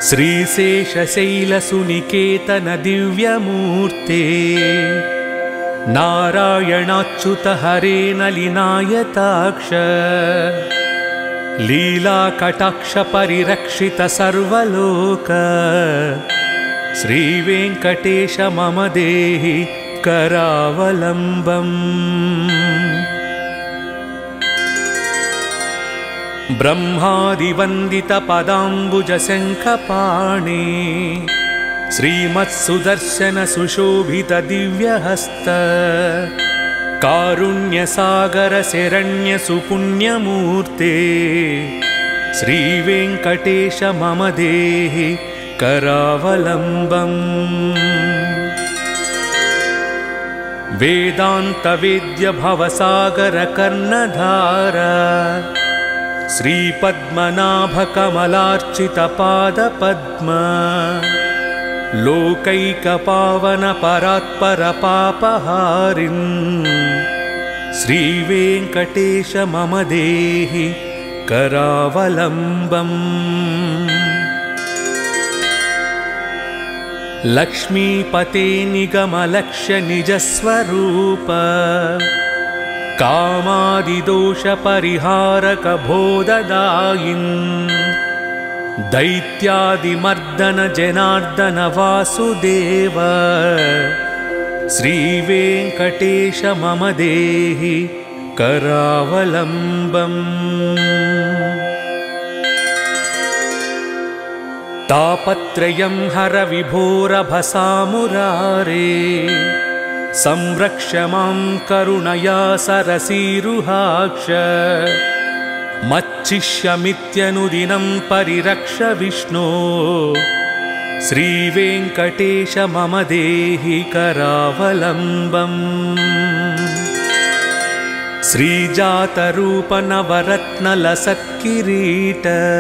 श्रीशेषशैलसुनिकेतन दिव्यमूर्ते नारायणाच्युत हरे नलिनायताक्ष लीलाकटाक्ष परिरक्षित सर्वलोक श्रीवेङ्कटेश मम देहि करावलम्बम्। ब्रह्मादिवन्दित पदाम्बुज शङ्खपाणि श्रीमत्सुदर्शन सुशोभित दिव्यहस्त कारुण्यसागर शरण्य सुपुण्यमूर्ते श्रीवेङ्कटेश मम देहि करावलम्बम्। वेदान्त वेद्य भवसागर कर्णधार श्रीपद्मनाभ कमलार्चित पादपद्म लोकैकपावन परात्पर पापहारिन् श्रीवेङ्कटेश मम देहि करावलम्बम्। लक्ष्मीपते निगमलक्ष्य निजस्वरूप कामादिदोष परिहारक बोधदायिन् दैत्यादिमर्दन जनार्दन वासुदेव श्रीवेङ्कटेश मम देहि करावलम्बम्। तापत्रयं हर विभोरभसामुरारे संरक्ष मां करुणया सरसीरुहाक्ष मच्चिष्यमित्यनुदिनं परिरक्ष विष्णो श्रीवेङ्कटेश मम देहि करावलम्बम्। श्रीजातरूप नवरत्नलसत्किरीट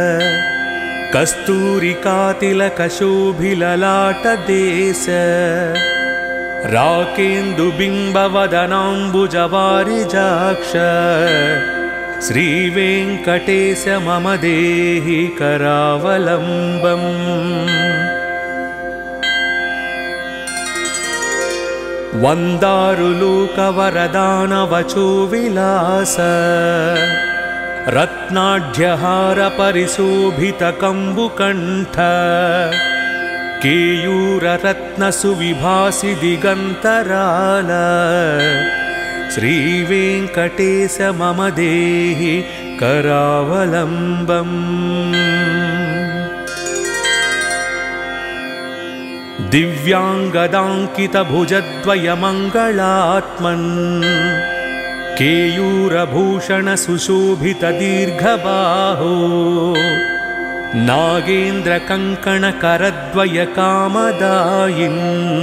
कस्तूरिकातिलकशोभिललाटदेश राकेन्दुबिम्बवदनाम्बुजवारिजाक्ष श्रीवेङ्कटेश मम देहि करावलम्बम्। वन्दारुलोकवरदानवचो विलास रत्नाढ्यहार परिशोभित कम्बुकण्ठ केयूररत्न सुविभासि दिगन्तराल श्रीवेङ्कटेश मम देहि करावलम्बम्। दिव्याङ्गदाङ्कित भुजद्वयमङ्गलात्मन् केयूरभूषण सुशोभित दीर्घबाहो नागेन्द्रकङ्कण करद्वय कामदायिन्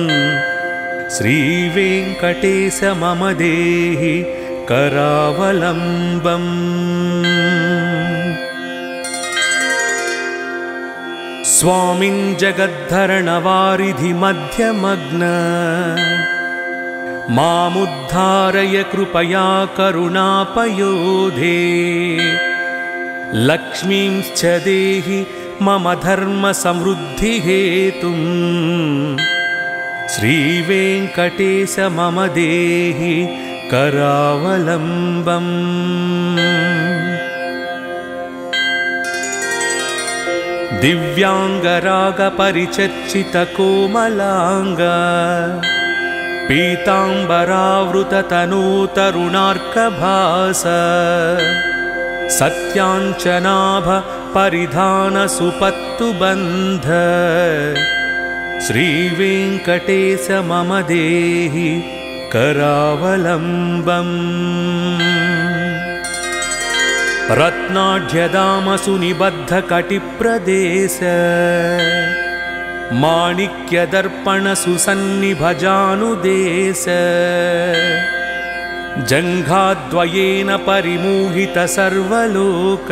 श्रीवेङ्कटेश मम देहि करावलम्बम्। स्वामिन् जगद्धरणवारिधि मध्यमग्न मामुद्धारय कृपया करुणापयोधे लक्ष्मींश्च देहि मम धर्म समृद्धिहेतुं श्रीवेङ्कटेश मम देहि करावलम्बम्। दिव्याङ्गरागपरिचर्चित कोमलाङ्ग पीताम्बरावृत तनूतरुणार्कभास सत्याञ्चनाभ परिधान सुपत्तुबन्ध श्रीवेङ्कटेश मम देहि करावलम्बम्। रत्नाढ्यदामसु निबद्ध कटिप्रदेश माणिक्यदर्पण सुसन्निभजानुदेश जङ्घाद्वयेन परिमोहित सर्वलोक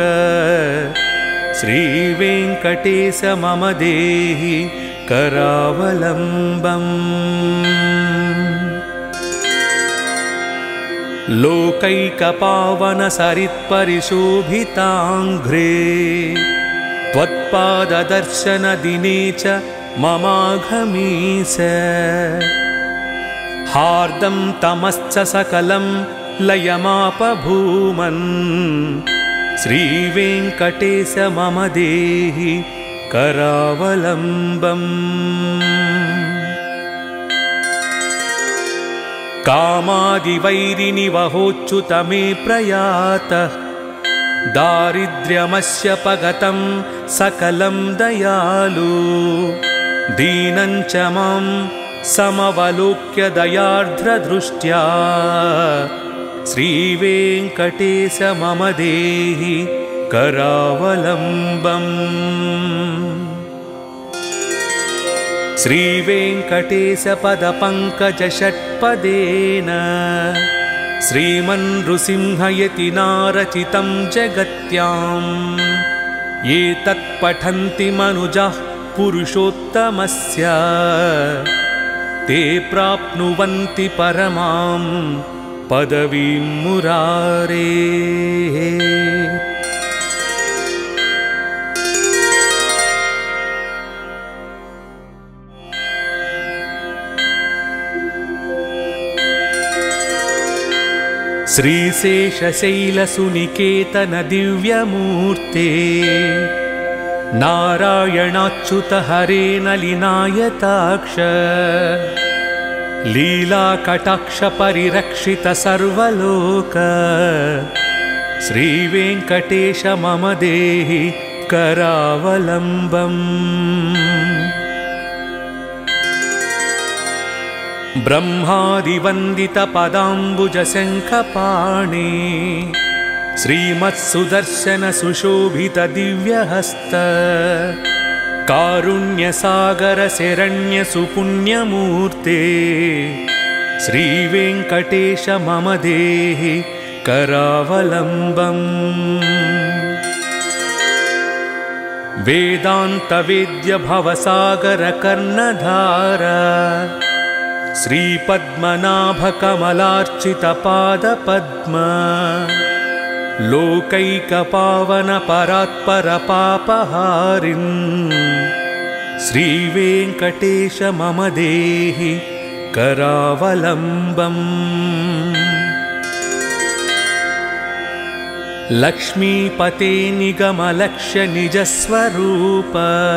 श्रीवेङ्कटेश मम देहि करावलम्बम्। लोकैकपावन सरित्परिशोभिताङ्घ्रे त्वत्पाददर्शनदिने च ममाघमीश हार्दं तमश्च सकलं लयमापभूमन् श्रीवेङ्कटेश मम देहि करावलम्बम् कामादिवैरिनिवहोच्युत मे प्रयातः दारिद्र्यमस्य पगतं सकलं दयालु दीनं च मां समवलोक्य दयार्द्रदृष्ट्या श्रीवेङ्कटेश मम देहि करावलम्बम् श्रीवेङ्कटेशपदपङ्कजषट्पदेन श्रीमन्नृसिंहयतिनारचितं जगत्याम् ये तत्पठन्ति मनुजाः पुरुषोत्तमस्य ते प्राप्नुवन्ति परमां पदवीं मुरारेः। श्रीशेषशैलसुनिकेतन दिव्यमूर्ते नारायणाच्युत हरे नलिनायताक्ष लीलाकटाक्ष परिरक्षित सर्वलोक श्रीवेङ्कटेश मम देहि करावलम्बम्। ब्रह्मादिवन्दितपदाम्बुजशङ्खपाणि श्रीमत्सुदर्शन सुशोभित दिव्यहस्त कारुण्यसागर शरण्य सुपुण्यमूर्ते श्रीवेङ्कटेश मम देहि करावलम्बम्। वेदान्तवेद्य भवसागर कर्णधार श्रीपद्मनाभकमलार्चितपादपद्म लोकैकपावन परात्परपापहारिन् श्रीवेङ्कटेश मम देहि करावलम्बम्। लक्ष्मीपते निगमलक्ष्य निजस्वरूप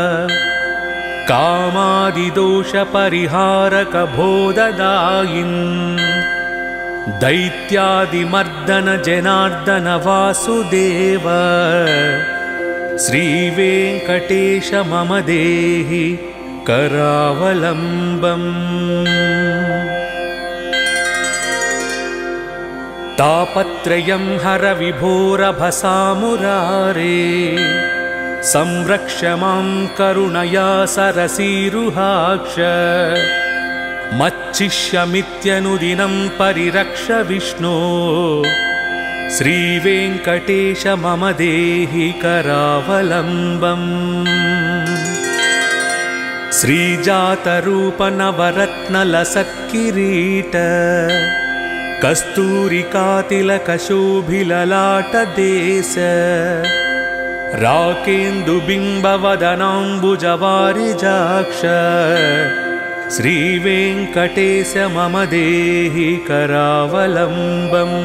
कामादिदोषपरिहारक बोधदायिन् दैत्यादिमर्दन जनार्दन वासुदेव श्रीवेङ्कटेश मम देहि करावलम्बम्। तापत्रयं हर विभोरभसामुरारे संरक्ष मां करुणया सरसीरुहाक्ष मच्चिष्यमित्यनुदिनं परिरक्ष विष्णो श्रीवेङ्कटेश मम देहि करावलम्बम्। श्रीजातरूपनवरत्नलसत्किरीट कस्तूरिकातिलकशोभिललाटदेश राकेन्दुबिम्बवदनाम्बुजवारिजाक्ष श्रीवेङ्कटेश मम देहि करावलम्बम्।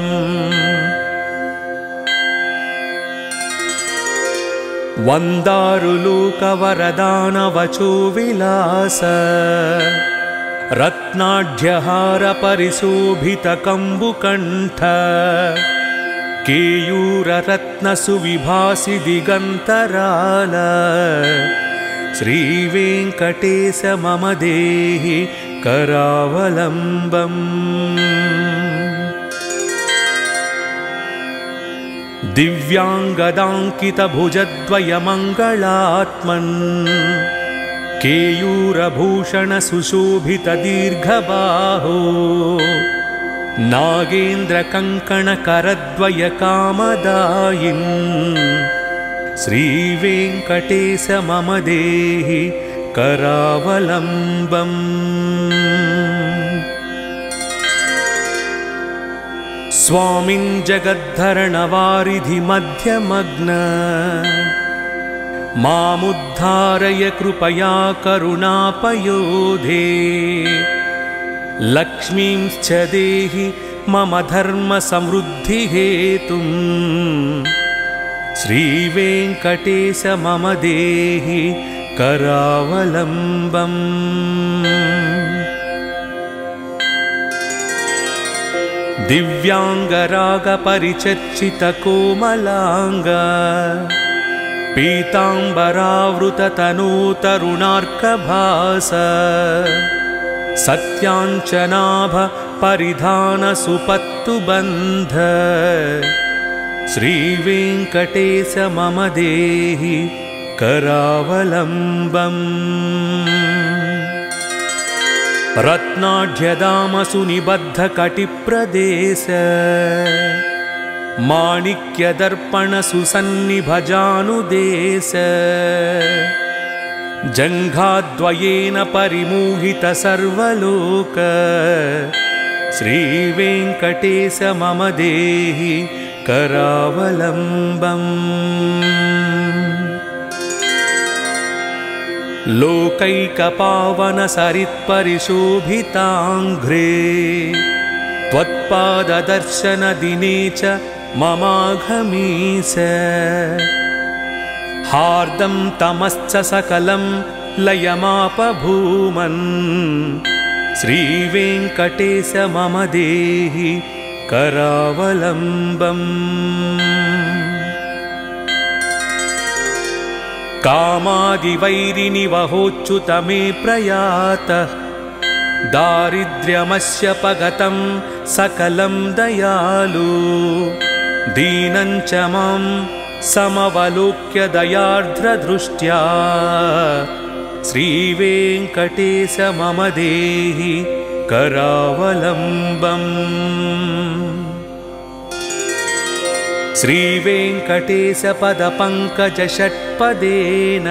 वन्दारुलोकवरदानवचो विलास रत्नाढ्यहार परिशोभितकम्बुकण्ठ केयूररत्नसुविभासि दिगन्तराल श्रीवेङ्कटेश मम देहि करावलम्बम्। दिव्याङ्गदाङ्कितभुजद्वयमङ्गलात्मन् केयूरभूषणसुशोभितदीर्घबाहो नागेन्द्रकङ्कणकरद्वयकामदायिन् श्रीवेङ्कटेश मम देहि करावलम्बम्। स्वामिन् जगद्धरणवारिधि मध्यमग्न मामुद्धारय कृपया करुणापयोधे लक्ष्मींश्च देहि मम धर्मसमृद्धिहेतुम् श्रीवेङ्कटेश मम देहि करावलम्बम्। दिव्याङ्गरागपरिचर्चितकोमलाङ्ग पीताम्बरावृततनूतरुणार्कभास सत्याञ्चनाभ परिधानसुपत्तुबन्ध श्रीवेङ्कटेश मम देहि करावलम्बम्। रत्नाढ्यदामसुनिबद्धकटिप्रदेश माणिक्यदर्पणसुसन्निभजानुदेश जङ्घाद्वयेन परिमोहित सर्वलोक श्रीवेङ्कटेश मम देहि करावलम्बम्। लोकैकपावन सरित्परिशोभिताङ्घ्रे त्वत्पाददर्शनदिने च ममाघमीश हार्दं तमश्च सकलं लयमापभूमन् श्रीवेङ्कटेश मम देहि करावलम्बम्। कामादिवैरिनिवहोच्युत मे प्रयातः दारिद्र्यमस्य पगतं सकलं दयालु दीनं च मां समवलोक्य दयार्द्रदृष्ट्या श्रीवेङ्कटेश मम देहि करावलम्बम्। श्रीवेङ्कटेश पदपङ्कजषट्पदेन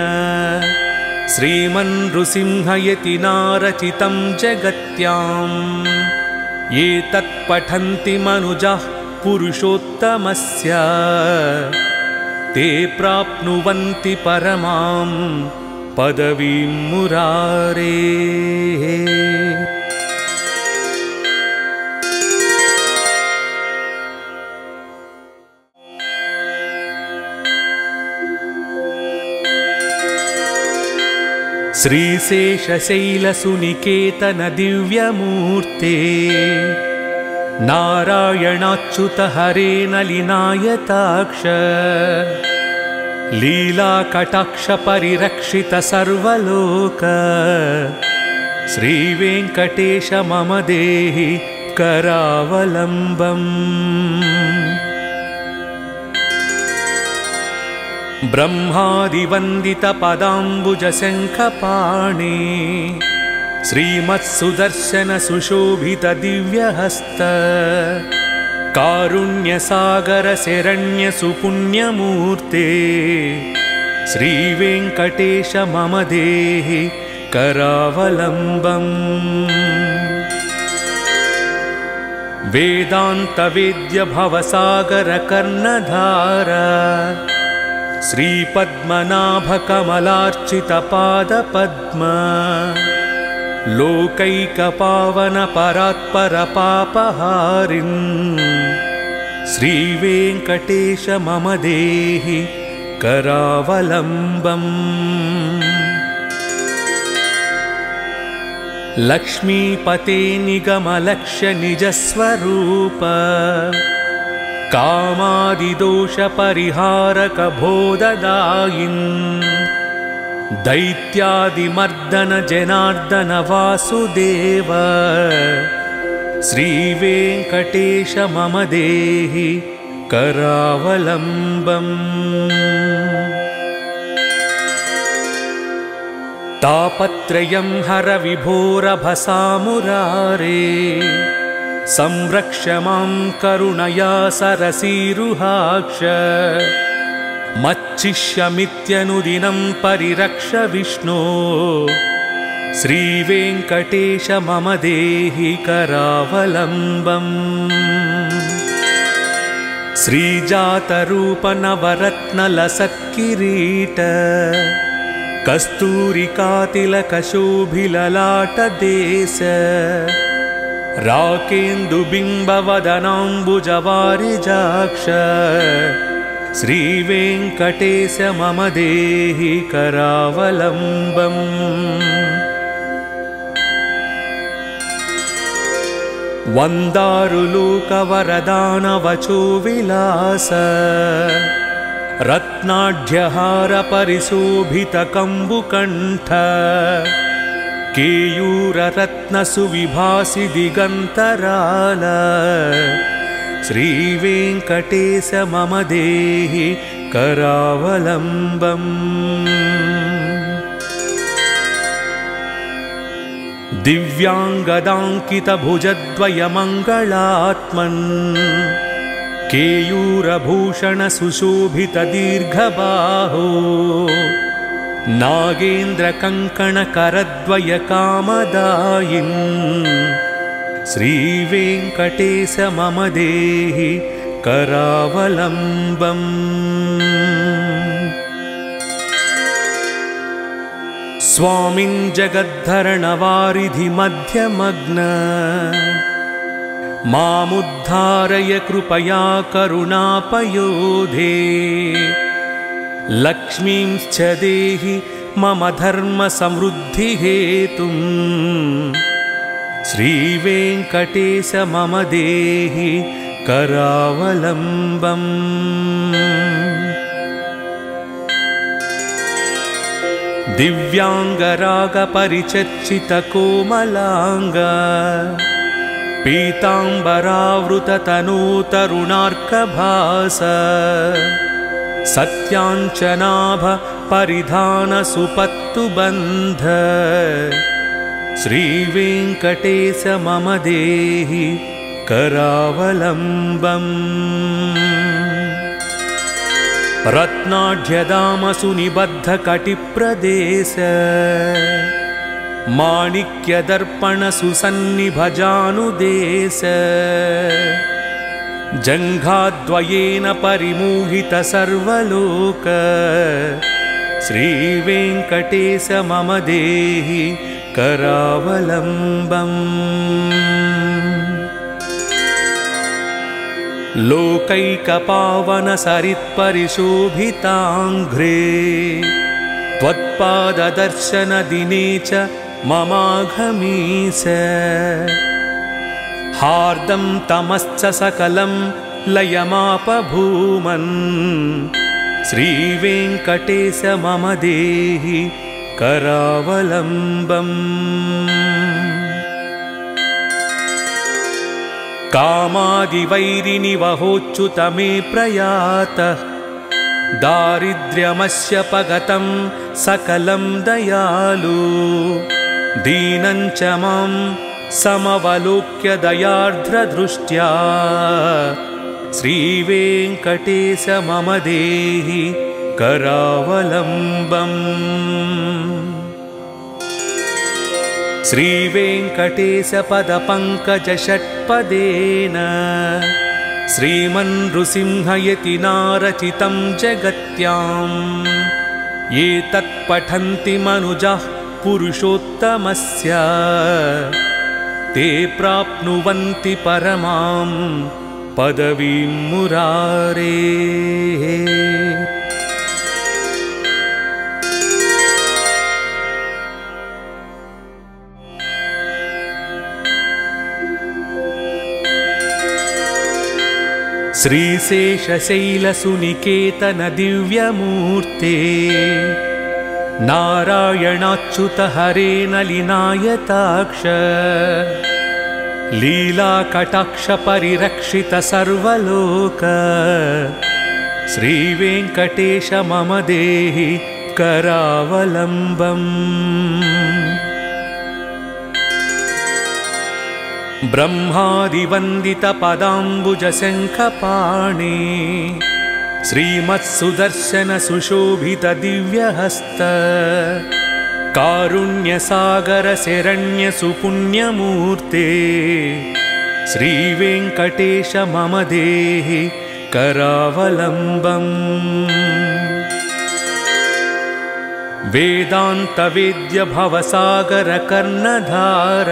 श्रीमन्नृसिंहयतिनारचितं जगत्याम् ये तत्पठन्ति मनुजाः पुरुषोत्तमस्य ते प्राप्नुवन्ति परमां पदवीं मुरारेः। श्रीशेषशैलसुनिकेतन दिव्यमूर्ते नारायणाच्युत हरे नलिनायताक्ष लीलाकटाक्ष परिरक्षित सर्वलोक श्रीवेङ्कटेश मम देहि करावलम्बम्। ब्रह्मादिवन्दितपदाम्बुजशङ्खपाणि श्रीमत्सुदर्शनसुशोभितदिव्यहस्त कारुण्यसागरशरण्यसुपुण्यमूर्ते श्रीवेङ्कटेश मम देहि करावलम्बम्। वेदान्तवेद्यभवसागरकर्णधार श्रीपद्मनाभकमलार्चितपादपद्म लोकैकपावनपरात्परपापहारिन् श्रीवेङ्कटेश मम देहि करावलम्बम्। लक्ष्मीपते निगमलक्ष्य निजस्वरूप कामादिदोषपरिहारक भोददायिन् दैत्यादिमर्दन जनार्दन वासुदेव श्रीवेङ्कटेश मम देहि करावलम्बम्। तापत्रयं हर विभोरभसामुरारे संरक्ष मां करुणया सरसीरुहाक्ष मच्चिष्यमित्यनुदिनं परिरक्ष विष्णो श्रीवेङ्कटेश मम देहि करावलम्बम्। श्रीजातरूपनवरत्नलसत्किरीट कस्तूरिकातिलकशोभिललाटदेश राकेन्दुबिम्बवदनाम्बुजवारिजाक्ष श्रीवेङ्कटेश मम देहि करावलम्बम्। वन्दारुलोकवरदानवचो विलास रत्नाढ्यहारपरिशोभितकम्बुकण्ठ केयूररत्नसुविभासि दिगन्तराल श्रीवेङ्कटेश मम देहि करावलम्बम्। दिव्याङ्गदाङ्कितभुजद्वयमङ्गलात्मन् केयूरभूषणसुशोभितदीर्घबाहो नागेन्द्रकङ्कणकरद्वयकामदायिन् श्रीवेङ्कटेश मम देहि करावलम्बम्। स्वामिन् जगद्धरणवारिधिमध्यमग्न मामुद्धारय कृपया करुणापयोधे लक्ष्मींश्च देहि मम धर्मसमृद्धिहेतुं श्रीवेङ्कटेश मम देहि करावलम्बम्। दिव्याङ्गरागपरिचर्चितकोमलाङ्ग पीताम्बरावृततनूतरुणार्कभास सत्याञ्चनाभ परिधानसुपत्तुबन्ध श्रीवेङ्कटेश मम देहि करावलम्बम्। रत्नाढ्यदामसुनिबद्धकटिप्रदेश माणिक्यदर्पणसुसन्निभजानुदेश जङ्घाद्वयेन परिमोहित सर्वलोक श्रीवेङ्कटेश मम देहि करावलम्बम्। लोकैकपावनसरित्परिशोभिताङ्घ्रे त्वत्पाददर्शनदिने च ममाघमीश हार्दं तमश्च सकलं लयमापभूमन् श्रीवेङ्कटेश मम देहि करावलम्बम्। कामादिवैरिनिवहोच्युत मे प्रयातः दारिद्र्यमस्य पगतं सकलं दयालु दीनं च मां समवलोक्य दयार्द्रदृष्ट्या श्रीवेङ्कटेश मम देहि करावलम्बम्। श्रीवेङ्कटेश पदपङ्कजषट्पदेन श्रीमन्नृसिंहयतिनारचितं जगत्यां ये तत्पठन्ति मनुजाः पुरुषोत्तमस्य ते प्राप्नुवन्ति परमां पदवीं मुरारेः। श्रीशेषशैलसुनिकेतन दिव्यमूर्ते नारायणाच्युत हरे नलिनायताक्ष लीलाकटाक्ष परिरक्षित सर्वलोक श्रीवेङ्कटेश मम देहि करावलम्बम्। ब्रह्मादिवन्दितपदाम्बुजशङ्खपाणि श्रीमत्सुदर्शनसुशोभितदिव्यहस्त कारुण्यसागरशरण्यसुपुण्यमूर्ते श्रीवेङ्कटेश मम देहि करावलम्बम् वेदान्तवेद्य भवसागरकर्णधार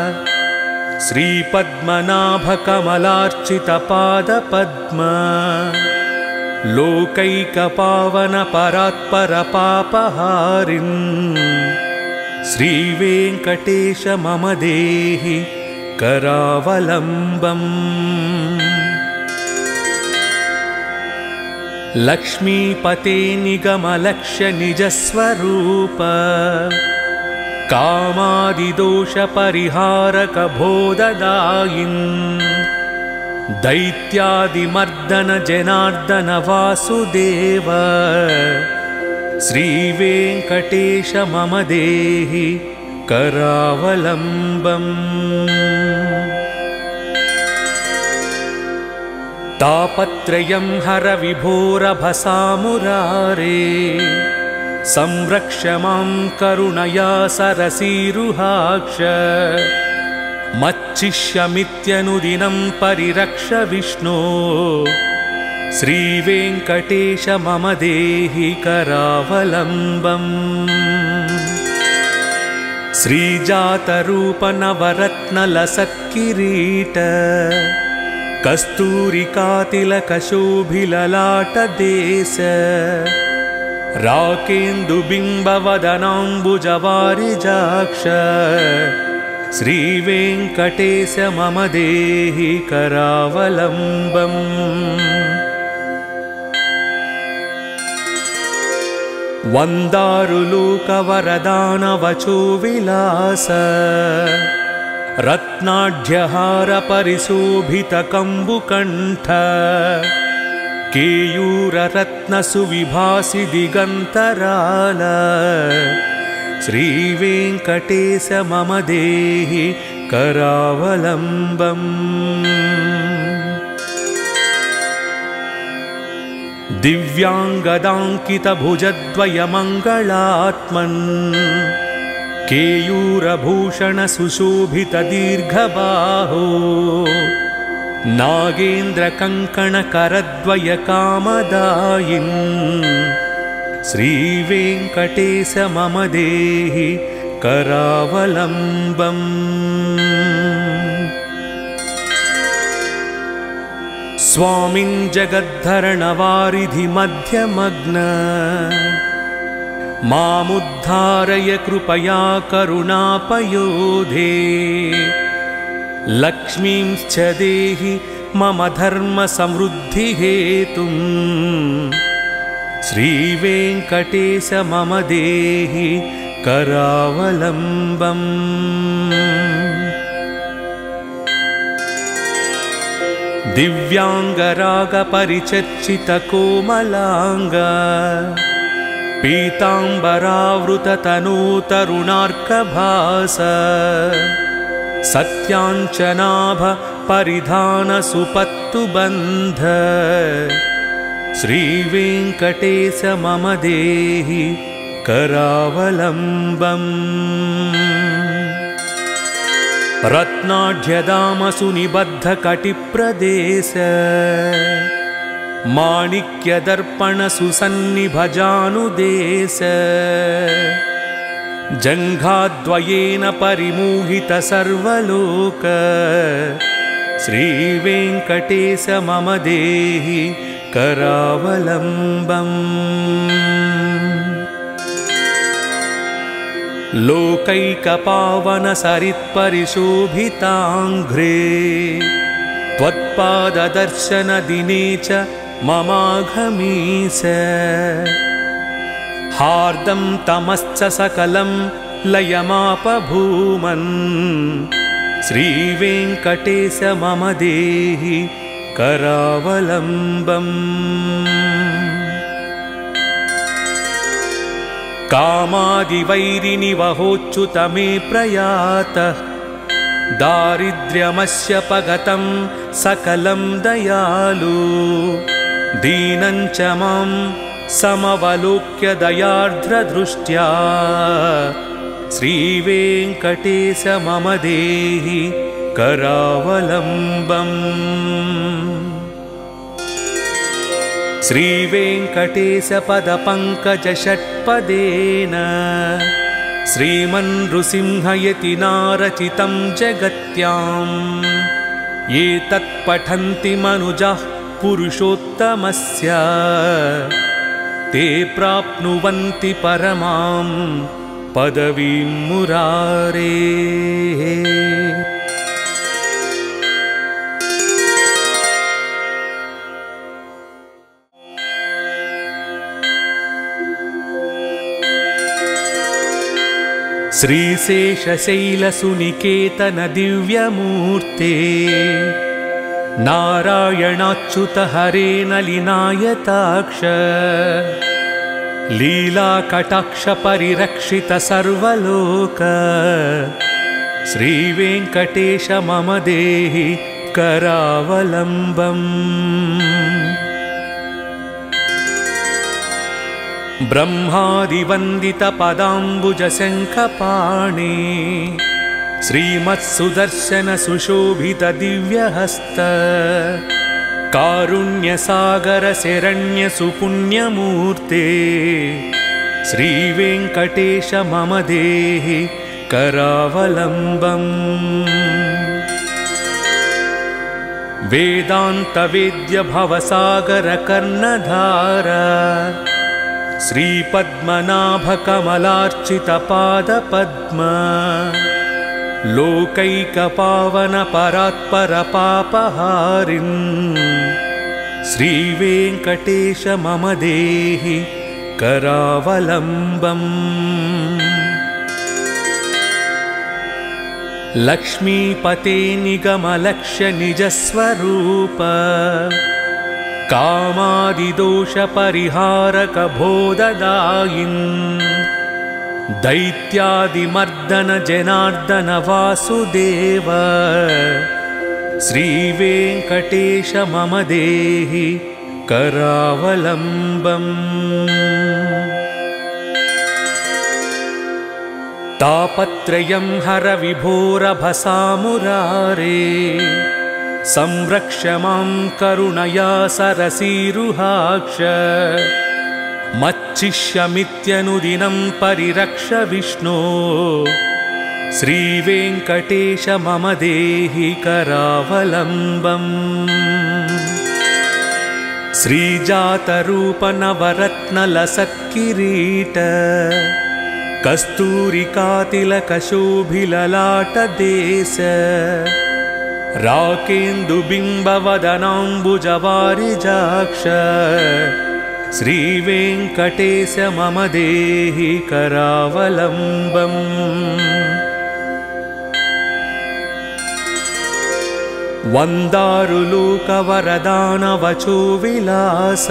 श्रीपद्मनाभकमलार्चितपादपद्म लोकैकपावनपरात्परपापहारिन् श्रीवेङ्कटेश मम देहि करावलम्बम् लक्ष्मीपते निगमलक्ष्य निजस्वरूप कामादिदोषपरिहारकबोधदायिन् दैत्यादिमर्दन जनार्दन वासुदेव श्रीवेङ्कटेश मम देहि करावलम्बम् तापत्रयं हर विभोरभसामुरारे संरक्ष मां करुणया सरसीरुहाक्ष मच्चिष्यमित्यनुदिनं परिरक्ष विष्णो श्रीवेङ्कटेश मम देहि करावलम्बम् श्रीजातरूपनवरत्नलसत्किरीट कस्तूरिकातिलकशोभिललाटदेश राकेन्दुबिम्बवदनाम्बुजवारिजाक्ष श्रीवेङ्कटेश मम देहि करावलम्बम् वन्दारुलोकवरदानवचो विलास रत्नाढ्यहार परिशोभितकम्बुकण्ठ केयूररत्नसुविभासि दिगन्तराल श्रीवेङ्कटेश मम देहि करावलम्बम् दिव्याङ्गदाङ्कितभुजद्वयमङ्गलात्मन् केयूरभूषणसुशोभितदीर्घबाहो नागेन्द्रकङ्कणकरद्वयकामदायिन् श्रीवेङ्कटेश मम देहि करावलम्बम् स्वामिन् जगद्धरणवारिधिमध्यमग्न मामुद्धारय कृपया करुणापयोधे लक्ष्मींश्च देहि मम धर्मसमृद्धिहेतुं श्रीवेङ्कटेश मम देहि करावलम्बम् दिव्याङ्गरागपरिचर्चितकोमलाङ्ग पीताम्बरावृततनूतरुणार्कभास सत्याञ्चनाभ परिधानसुपत्तुबन्ध श्रीवेङ्कटेश मम देहि करावलम्बम् रत्नाढ्यदामसुनिबद्धकटिप्रदेश माणिक्यदर्पणसुसन्निभजानुदेश जङ्घाद्वयेन परिमोहित सर्वलोक श्रीवेङ्कटेश मम देहि करावलम्बम् लोकैकपावनसरित्परिशोभिताङ्घ्रे त्वत्पाददर्शनदिने च ममाघमीश हार्दं तमश्च सकलं लयमापभूमन् श्रीवेङ्कटेश मम देहि करावलम्बम् कामादिवैरिनिवहोच्युत मे प्रयातः दारिद्र्यमस्य पगतं सकलं दयालु दीनं च मां समवलोक्य दयार्द्रदृष्ट्या श्रीवेङ्कटेश मम देहि करावलम्बम् श्रीवेङ्कटेशपदपङ्कजषट्पदेन श्रीमन्नृसिंहयतिनारचितं जगत्याम् ये तत्पठन्ति मनुजाः पुरुषोत्तमस्य ते प्राप्नुवन्ति परमां पदवीं मुरारेः। श्रीशेषशैलसुनिकेतन दिव्यमूर्ते नारायणाच्युत हरे नलिनायताक्ष लीलाकटाक्ष परिरक्षित सर्वलोक श्रीवेङ्कटेश मम देहि करावलम्बम्। ब्रह्मादिवन्दितपदाम्बुजशङ्खपाणि श्रीमत्सुदर्शन सुशोभित दिव्यहस्त कारुण्यसागर शरण्य सुपुण्यमूर्ते श्रीवेङ्कटेश मम देहि करावलम्बम्। वेदान्तवेद्य भवसागर कर्णधार श्रीपद्मनाभकमलार्चित पादपद्म लोकैकपावन परात्पर पापहारिन् श्रीवेङ्कटेश मम देहि करावलम्बम्। लक्ष्मीपते निगमलक्ष्य निजस्वरूप कामादिदोषपरिहारक बोधदायिन् दैत्यादिमर्दन जनार्दन वासुदेव श्रीवेङ्कटेश मम देहि करावलम्बम्। तापत्रयं हर विभोरभसामुरारे संरक्ष मां करुणया सरसीरुहाक्ष मच्चिष्यमित्यनुदिनं परिरक्ष विष्णो श्रीवेङ्कटेश मम देहि करावलम्बम्। श्रीजातरूप नवरत्नलसत्किरीट कस्तूरिकातिलकशोभिललाटदेश राकेन्दुबिम्बवदनाम्बुजवारिजाक्ष श्रीवेङ्कटेश मम देहि करावलम्बम्। वन्दारुलोकवरदानवचो विलास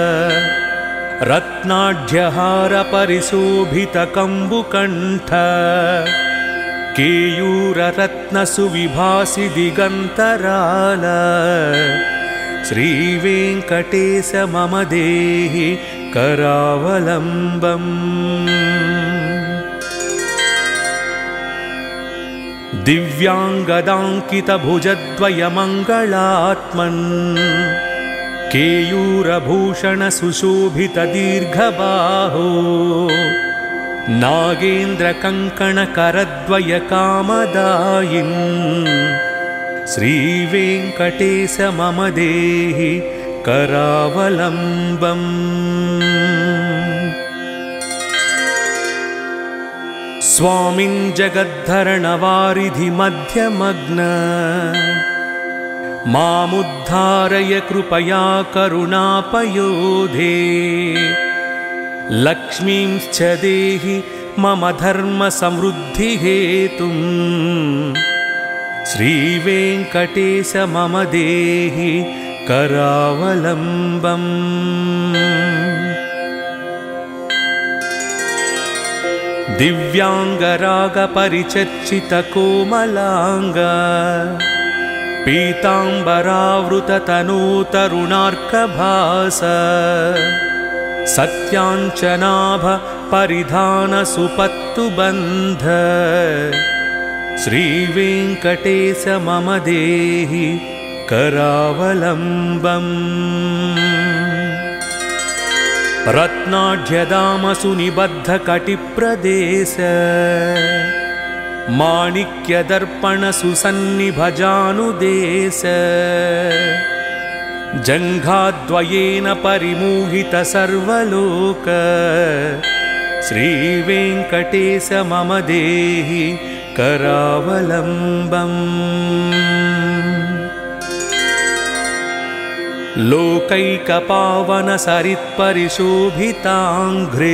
रत्नाढ्यहार परिशोभित कम्बुकण्ठ केयूररत्न सुविभासि दिगन्तराल श्रीवेङ्कटेश मम देहि करावलम्बम्। दिव्याङ्गदाङ्कितभुजद्वयमङ्गलात्मन् केयूरभूषण सुशोभित दीर्घबाहो नागेन्द्रकङ्कणकरद्वय कामदायिन् श्रीवेङ्कटेश मम देहि करावलम्बम्। स्वामिन् जगद्धरणवारिधि मध्यमग्न मामुद्धारय कृपया करुणापयोधे लक्ष्मींश्च देहि मम धर्म समृद्धिहेतुं श्रीवेङ्कटेश मम देहि करावलम्बम्। दिव्याङ्गरागपरिचर्चित कोमलाङ्ग पीताम्बरावृततनूतरुणार्कभास सत्याञ्चनाभ परिधान सुपत्तुबन्ध श्रीवेङ्कटेश मम देहि करावलम्बम्। रत्नाढ्यदामसु निबद्धकटिप्रदेश माणिक्यदर्पणसुसन्निभजानुदेश जङ्घाद्वयेन परिमोहित सर्वलोक श्रीवेङ्कटेश मम देहि करावलम्बम्। लोकैकपावनसरित्परिशोभिताङ्घ्रे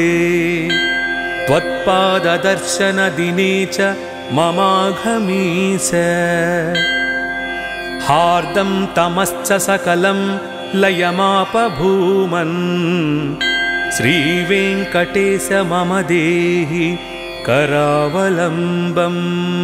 त्वत्पाददर्शनदिने च ममाघमीश हार्दं तमश्च सकलं लयमापभूमन् श्रीवेङ्कटेश मम देहि करावलम्बम्।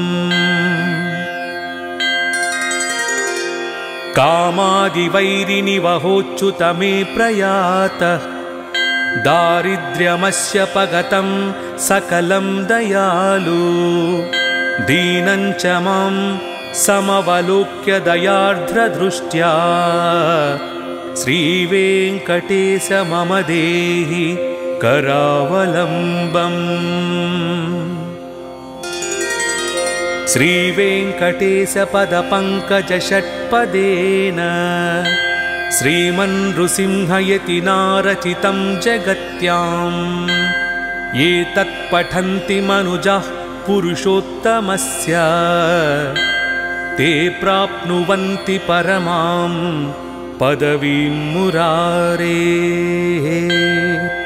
कामादिवैरिनिवहोच्युत मे प्रयातः दारिद्र्यमस्य पगतं सकलं दयालु दीनं च मां समवलोक्य दयार्द्रदृष्ट्या श्रीवेङ्कटेश मम देहि करावलम्बम्। श्रीवेङ्कटेश पदपङ्कजषट्पदेन श्रीमन्नृसिंहयतिनारचितं जगत्यां ये तत्पठन्ति मनुजाः पुरुषोत्तमस्य ते प्राप्नुवन्ति परमां पदवीं मुरारेः।